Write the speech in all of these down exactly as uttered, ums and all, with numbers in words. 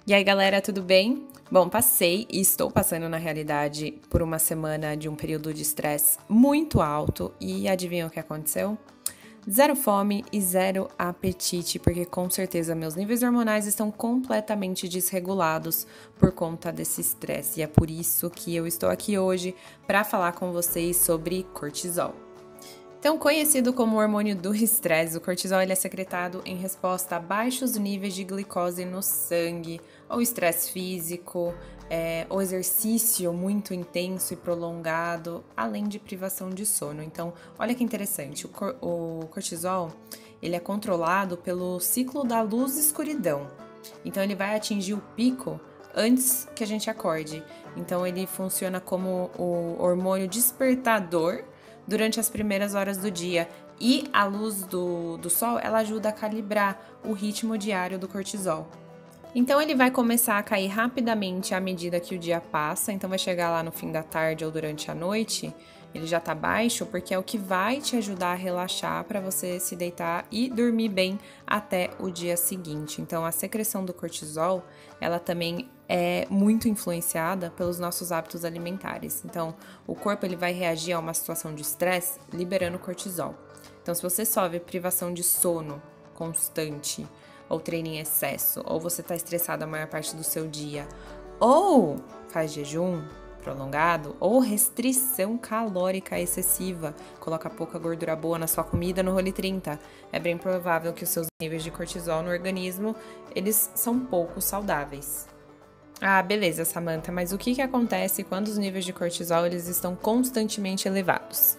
E aí, galera, tudo bem? Bom, passei e estou passando, na realidade, por uma semana de um período de estresse muito alto e adivinha o que aconteceu? Zero fome e zero apetite, porque com certeza meus níveis hormonais estão completamente desregulados por conta desse estresse. E é por isso que eu estou aqui hoje para falar com vocês sobre cortisol. Então, conhecido como o hormônio do estresse, o cortisol ele é secretado em resposta a baixos níveis de glicose no sangue, ou estresse físico, é, ou exercício muito intenso e prolongado, além de privação de sono. Então, olha que interessante, o, cor o cortisol ele é controlado pelo ciclo da luz-escuridão. Então, ele vai atingir o pico antes que a gente acorde. Então, ele funciona como o hormônio despertador durante as primeiras horas do dia, e a luz do, do sol, ela ajuda a calibrar o ritmo diário do cortisol. Então ele vai começar a cair rapidamente à medida que o dia passa, então vai chegar lá no fim da tarde ou durante a noite, ele já tá baixo, porque é o que vai te ajudar a relaxar para você se deitar e dormir bem até o dia seguinte. Então a secreção do cortisol, ela também é muito influenciada pelos nossos hábitos alimentares. Então o corpo ele vai reagir a uma situação de estresse liberando cortisol. Então se você sofre privação de sono constante, ou treina em excesso, ou você tá estressado a maior parte do seu dia, ou faz jejum prolongado, ou restrição calórica excessiva, coloca pouca gordura boa na sua comida no Role trinta, é bem provável que os seus níveis de cortisol no organismo, eles são pouco saudáveis. Ah, beleza, Samantha, mas o que que acontece quando os níveis de cortisol eles estão constantemente elevados?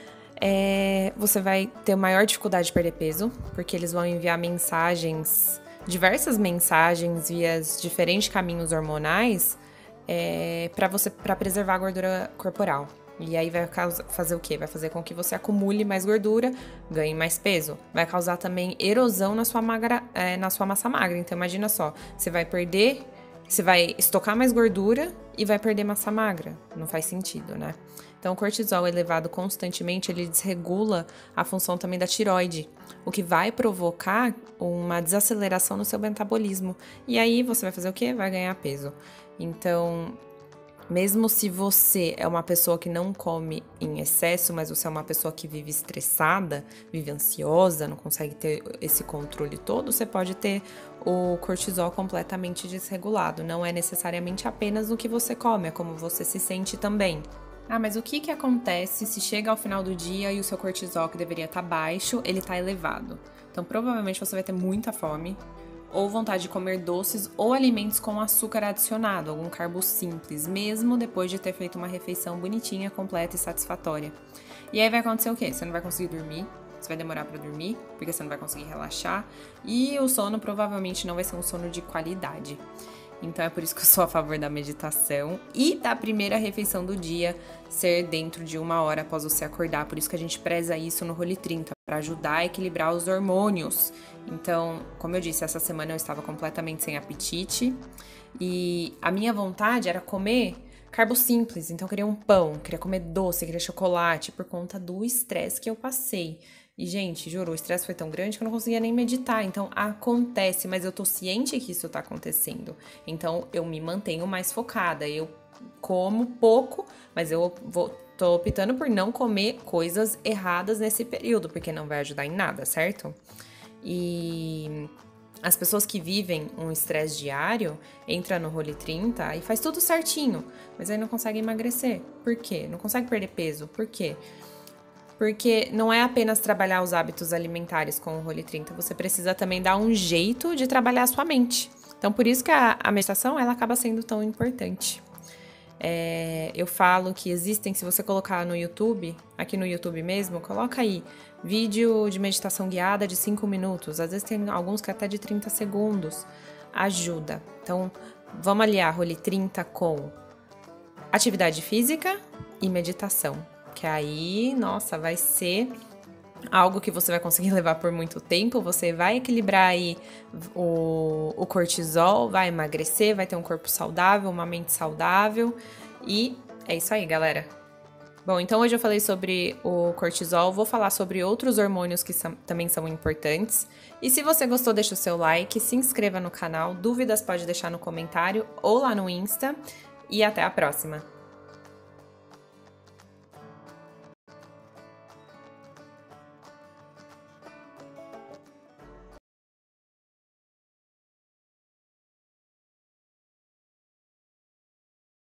É, você vai ter maior dificuldade de perder peso, porque eles vão enviar mensagens, diversas mensagens via diferentes caminhos hormonais, é, para você, para preservar a gordura corporal. E aí vai causar, fazer o quê? Vai fazer com que você acumule mais gordura, ganhe mais peso. Vai causar também erosão na sua, magra, é, na sua massa magra. Então imagina só, você vai perder, você vai estocar mais gordura e vai perder massa magra. Não faz sentido, né? Então, o cortisol elevado constantemente, ele desregula a função também da tireoide, o que vai provocar uma desaceleração no seu metabolismo. E aí, você vai fazer o quê? Vai ganhar peso. Então, mesmo se você é uma pessoa que não come em excesso, mas você é uma pessoa que vive estressada, vive ansiosa, não consegue ter esse controle todo, você pode ter o cortisol completamente desregulado. Não é necessariamente apenas no que você come, é como você se sente também. Ah, mas o que que acontece se chega ao final do dia e o seu cortisol, que deveria estar baixo, ele está elevado? Então, provavelmente você vai ter muita fome, ou vontade de comer doces ou alimentos com açúcar adicionado, algum carbo simples, mesmo depois de ter feito uma refeição bonitinha, completa e satisfatória. E aí vai acontecer o quê? Você não vai conseguir dormir, você vai demorar para dormir, porque você não vai conseguir relaxar, e o sono provavelmente não vai ser um sono de qualidade. Então é por isso que eu sou a favor da meditação e da primeira refeição do dia ser dentro de uma hora após você acordar. Por isso que a gente preza isso no Role trinta, para ajudar a equilibrar os hormônios. Então, como eu disse, essa semana eu estava completamente sem apetite e a minha vontade era comer carbo simples. Então eu queria um pão, queria comer doce, queria chocolate por conta do estresse que eu passei. E, gente, juro, o estresse foi tão grande que eu não conseguia nem meditar. Então, acontece, mas eu tô ciente que isso tá acontecendo. Então, eu me mantenho mais focada. Eu como pouco, mas eu vou, tô optando por não comer coisas erradas nesse período, porque não vai ajudar em nada, certo? E as pessoas que vivem um estresse diário, entra no Role trinta e faz tudo certinho, mas aí não consegue emagrecer. Por quê? Não consegue perder peso. Por quê? Porque não é apenas trabalhar os hábitos alimentares com o Role trinta, você precisa também dar um jeito de trabalhar a sua mente. Então, por isso que a, a meditação, ela acaba sendo tão importante. É, eu falo que existem, se você colocar no YouTube, aqui no YouTube mesmo, coloca aí, vídeo de meditação guiada de cinco minutos, às vezes tem alguns que até de trinta segundos, ajuda. Então, vamos aliar Role trinta com atividade física e meditação. Que aí, nossa, vai ser algo que você vai conseguir levar por muito tempo, você vai equilibrar aí o, o cortisol, vai emagrecer, vai ter um corpo saudável, uma mente saudável, e é isso aí, galera. Bom, então hoje eu falei sobre o cortisol, vou falar sobre outros hormônios que são, também são importantes. E se você gostou, deixa o seu like, se inscreva no canal, dúvidas pode deixar no comentário ou lá no Insta. E até a próxima!